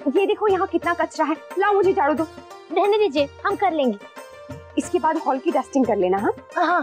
ये देखो यहाँ कितना कचरा है, लाओ मुझे झाड़ू दो। रहने दीजिए, हम कर लेंगे। इसके बाद हॉल की डस्टिंग कर लेना। हाँ हाँ।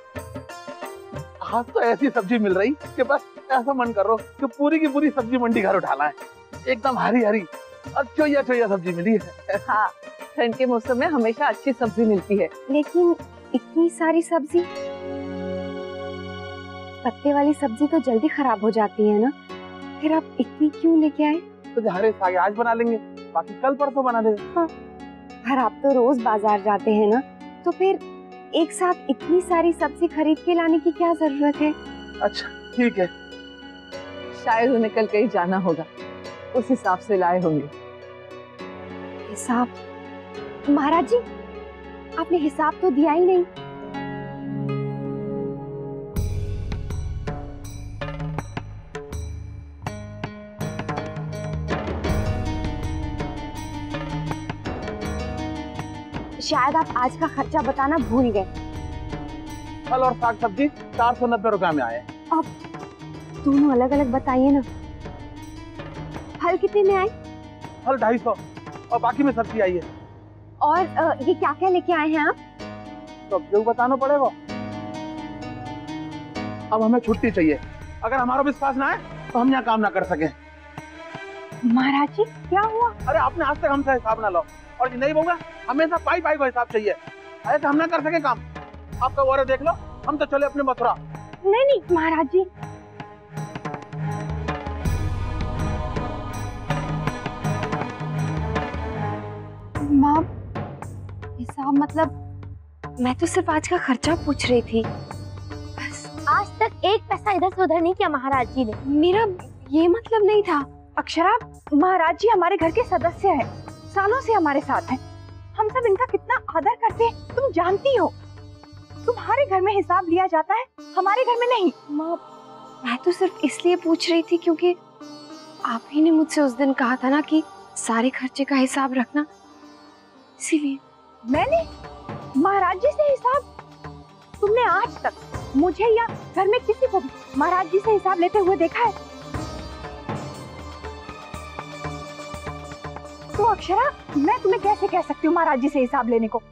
आज तो ऐसी सब्जी मिल रही कि बस ऐसा मन कर रहा कि पूरी की पूरी सब्जी मंडी घर उठाना है। एकदम हरी हरी और चोया चोया सब्जी मिली है। हाँ, ठंड के मौसम में हमेशा अच्छी सब्जी मिलती है। लेकिन इतनी सारी सब्जी, पत्ते वाली सब्जी तो जल्दी खराब हो जाती है ना, फिर आप इतनी क्यों लेके आए? तो हरे साग आज बना लेंगे, बाकी कल परसों बना लेंगे। हाँ, पर आप तो रोज बाजार जाते हैं ना, तो फिर एक साथ इतनी सारी सब्जी खरीद के लाने की क्या जरूरत है? अच्छा ठीक है। शायद उन्हें कल कहीं जाना होगा, उस हिसाब से लाए होंगे। हिसाब? महाराज जी, आपने हिसाब तो दिया ही नहीं। शायद आप आज का खर्चा बताना भूल गए। फल और साग सब्जी 490 रुपए में आए। अब दोनों अलग अलग बताइए ना। फल कितने में आए? फल 250 और बाकी में सब्जी आई है। और ये क्या क्या लेके आए हैं आप? तो क्यों बताना पड़ेगा? अब हमें छुट्टी चाहिए। अगर हमारा विश्वास ना है तो हम यहाँ काम ना कर सके। महाराज जी क्या हुआ? अरे आपने आज तक हमसे हिसाब ना लो, और नहीं होगा हमेशा पाई पाई को हिसाब चाहिए। ऐसे हम ना कर सके काम। आपका वारे देख लो, हम तो चले अपने मथुरा। नहीं नहीं महाराज जी, माँ हिसाब मतलब मैं तो सिर्फ आज का खर्चा पूछ रही थी। आज तक एक पैसा इधर से उधर नहीं किया महाराज जी ने। मेरा ये मतलब नहीं था। अक्षरा, महाराज जी हमारे घर के सदस्य हैं, सालों से हमारे साथ हैं। हम सब इनका कितना आदर करते हैं, तुम जानती हो। तुम्हारे घर में हिसाब लिया जाता है, हमारे घर में नहीं। माँ मैं तो सिर्फ इसलिए पूछ रही थी क्योंकि आप ही ने मुझसे उस दिन कहा था ना कि सारे खर्चे का हिसाब रखना, इसीलिए। मैंने महाराज जी से हिसाब? तुमने आज तक मुझे या घर में किसी को भी महाराज जी से हिसाब लेते हुए देखा है? तो अक्षरा, मैं तुम्हें कैसे कह सकती हूँ महाराज जी से हिसाब लेने को?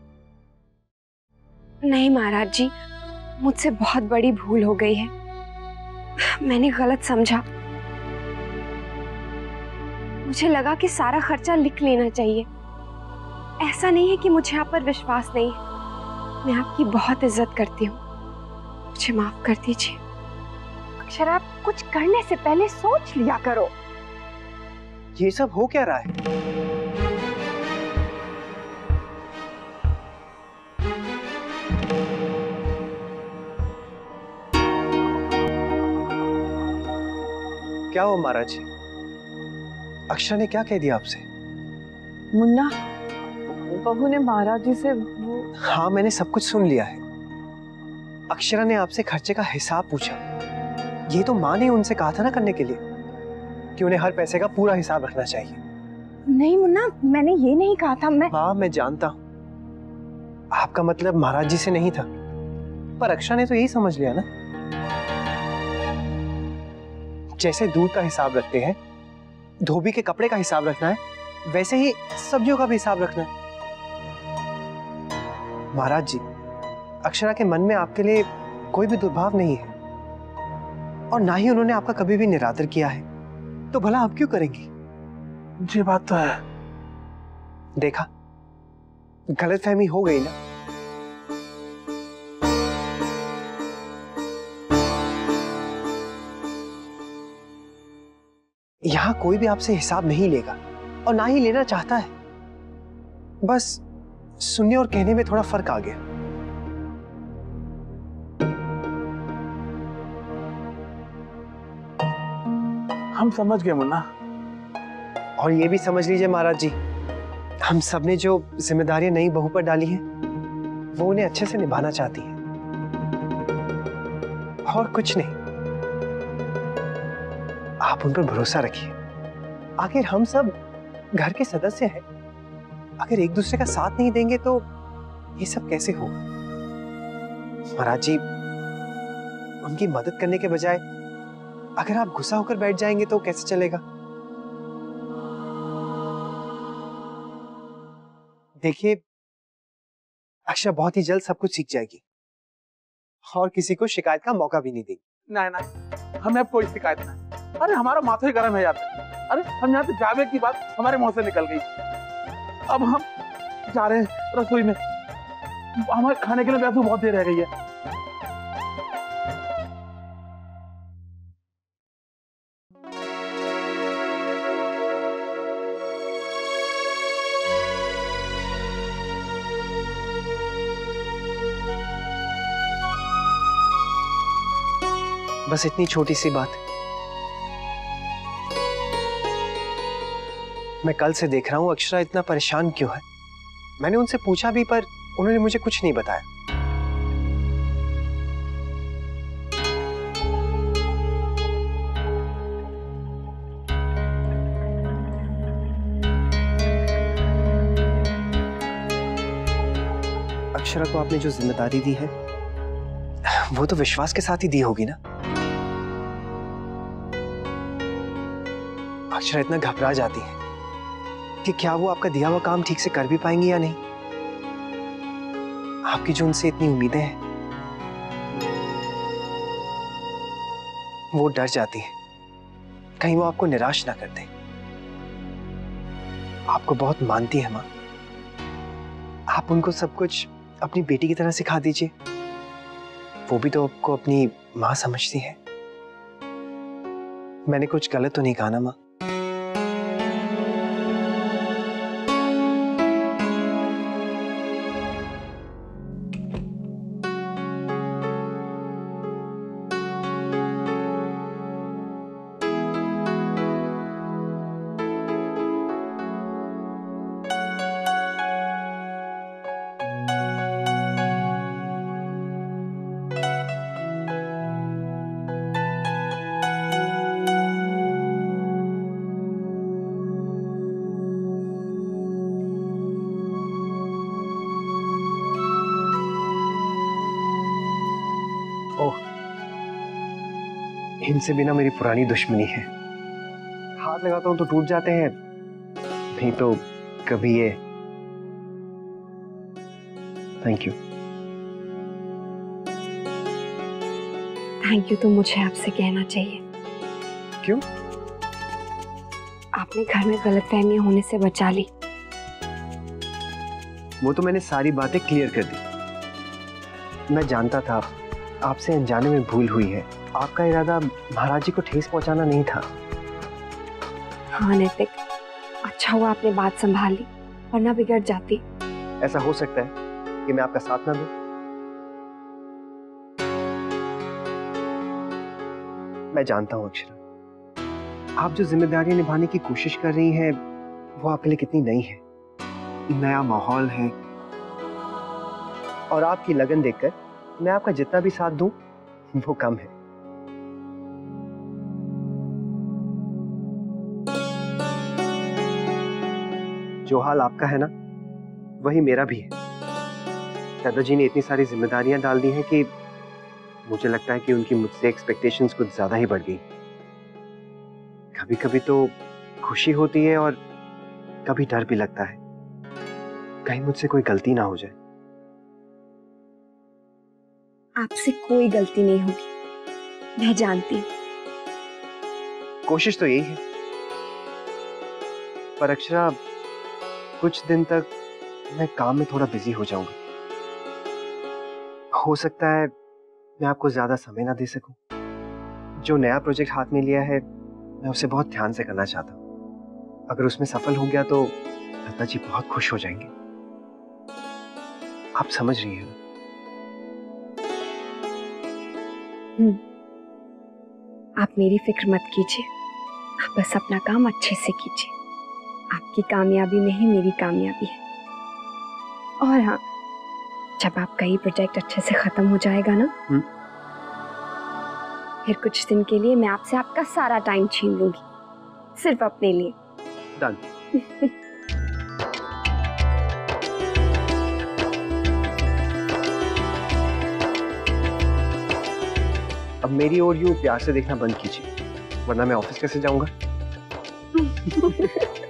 नहीं महाराज जी, मुझसे बहुत बड़ी भूल हो गई है। मैंने गलत समझा। मुझे लगा कि सारा खर्चा लिख लेना चाहिए। ऐसा नहीं है कि मुझे आप पर विश्वास नहीं है। मैं आपकी बहुत इज्जत करती हूँ, मुझे माफ कर दीजिए। अक्षरा, कुछ करने से पहले सोच लिया करो। ये सब हो क्या रहा है? क्या हुआ महाराज जी? अक्षरा ने क्या कह दिया आपसे? मुन्ना, बहू ने महाराज जी से वो... हाँ, मैंने सब कुछ सुन लिया है। अक्षरा ने आपसे खर्चे का हिसाब पूछा। ये तो माँ ने उनसे कहा था ना करने के लिए कि उन्हें हर पैसे का पूरा हिसाब रखना चाहिए। नहीं मुन्ना, मैंने ये नहीं कहा था। मैं जानता हूँ आपका मतलब महाराज जी से नहीं था, पर अक्षरा ने तो यही समझ लिया ना। जैसे दूध का हिसाब रखते हैं, धोबी के कपड़े का हिसाब रखना है, वैसे ही सब्जियों का भी हिसाब रखना है। महाराज जी, अक्षरा के मन में आपके लिए कोई भी दुर्भाव नहीं है, और ना ही उन्होंने आपका कभी भी निरादर किया है, तो भला आप क्यों करेंगी? जी बात तो है। देखा, गलतफहमी हो गई ना। यहां कोई भी आपसे हिसाब नहीं लेगा और ना ही लेना चाहता है। बस सुनने और कहने में थोड़ा फर्क आ गया। हम समझ गए मुन्ना। और ये भी समझ लीजिए महाराज जी, हम सब ने जो जिम्मेदारियां नई बहू पर डाली हैं, वो उन्हें अच्छे से निभाना चाहती है, और कुछ नहीं। आप उन पर भरोसा रखिए। आखिर हम सब घर के सदस्य हैं। अगर एक दूसरे का साथ नहीं देंगे तो ये सब कैसे होगा? महाराज जी, उनकी मदद करने के बजाय अगर आप गुस्सा होकर बैठ जाएंगे तो कैसे चलेगा? देखिए, अक्षरा बहुत ही जल्द सब कुछ सीख जाएगी और किसी को शिकायत का मौका भी नहीं देगी। नहीं, हमें अब कोई शिकायत नहीं। अरे हमारा माथा ही गर्म है यार। अरे हम यहाँ से जावे की बात हमारे मुंह से निकल गई। अब हम जा रहे हैं रसोई में, हमारे खाने के लिए वैसे बहुत देर रह गई है। बस इतनी छोटी सी बात। मैं कल से देख रहा हूं अक्षरा इतना परेशान क्यों है। मैंने उनसे पूछा भी पर उन्होंने मुझे कुछ नहीं बताया। अक्षरा को आपने जो जिम्मेदारी दी है वो तो विश्वास के साथ ही दी होगी ना। अक्षरा इतना घबरा जाती है कि क्या वो आपका दिया हुआ काम ठीक से कर भी पाएंगी या नहीं। आपकी जो उनसे इतनी उम्मीदें हैं, वो डर जाती है कहीं वो आपको निराश ना कर दे। आपको बहुत मानती है माँ, आप उनको सब कुछ अपनी बेटी की तरह सिखा दीजिए। वो भी तो आपको अपनी माँ समझती है। मैंने कुछ गलत तो नहीं कहा ना माँ? इनसे बिना मेरी पुरानी दुश्मनी है। हाथ लगाता हूं तो टूट जाते हैं, नहीं तो कभी ये। Thank you. थैंक यू तो मुझे आपसे कहना चाहिए। क्यों? आपने घर में गलतफहमी होने से बचा ली। वो तो मैंने सारी बातें क्लियर कर दी। मैं जानता था आपसे अनजाने में भूल हुई है। आपका इरादा महाराज जी को ठेस पहुंचाना नहीं था। हाँ नैतिक, अच्छा हुआ आपने बात संभाल ली, वरना बिगड़ जाती। ऐसा हो सकता है कि मैं आपका साथ ना दूं। मैं जानता हूं अक्षरा, आप जो जिम्मेदारियां निभाने की कोशिश कर रही हैं वो आपके लिए कितनी नई है। नया माहौल है और आपकी लगन देखकर मैं आपका जितना भी साथ दूं वो कम है। जो हाल आपका है ना, वही मेरा भी है। दादाजी ने इतनी सारी जिम्मेदारियां डाल दी हैं कि मुझे लगता है कि उनकी मुझसे एक्सपेक्टेशंस कुछ ज्यादा ही बढ़ गई। कभी कभी तो खुशी होती है और कभी डर भी लगता है कहीं मुझसे कोई गलती ना हो जाए। आपसे कोई गलती नहीं होगी, मैं जानती हूँ। कोशिश तो यही है, पर अक्षरा कुछ दिन तक मैं काम में थोड़ा बिजी हो जाऊंगा। हो सकता है मैं आपको ज्यादा समय ना दे सकूं। जो नया प्रोजेक्ट हाथ में लिया है मैं उसे बहुत ध्यान से करना चाहता हूं। अगर उसमें सफल हो गया तो दादाजी बहुत खुश हो जाएंगे। आप समझ रही हैं? आप मेरी फिक्र मत कीजिए, आप बस अपना काम अच्छे से कीजिए। आपकी कामयाबी में ही मेरी कामयाबी है। और हाँ, जब आपका ये प्रोजेक्ट अच्छे से खत्म हो जाएगा ना, फिर कुछ दिन के लिए मैं आपसे आपका सारा टाइम छीन लूंगी, सिर्फ अपने लिए। डन। अब मेरी ओर यूं प्यार से देखना बंद कीजिए, वरना मैं ऑफिस कैसे जाऊंगा?